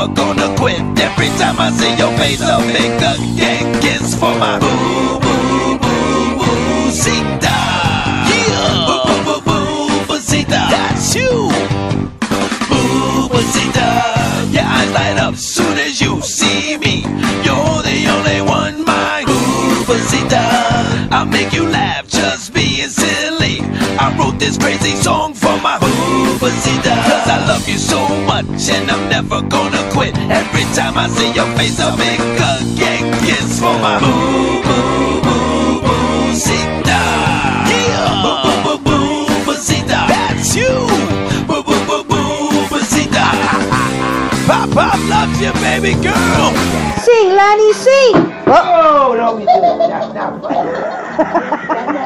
never gonna quit. Every time I see your face, I'll make a gang kiss for my Boo-Boo-Boo-Cita. Yeah, Boo-Boo-Boo-Cita. That's you, Boo-Boo-Cita. Your eyes light up soon as you see me. You're the only one, my Boo-Boo-Cita. I'll make you laugh just being silly. I wrote this crazy song for my Boo-Boo-Cita, 'cause I love you so much and I'm never gonna quit. Every time I see your face, I'll make a gang kiss for my Boo-Boo-Boo-Cita. Yeah, Boo-Boo-Boo-Cita. That's you, Boo-Boo-Boo-Cita. Pop Pop loves you, baby girl. Sing, Lonnie, sing. Oh, no, we didn't. Now,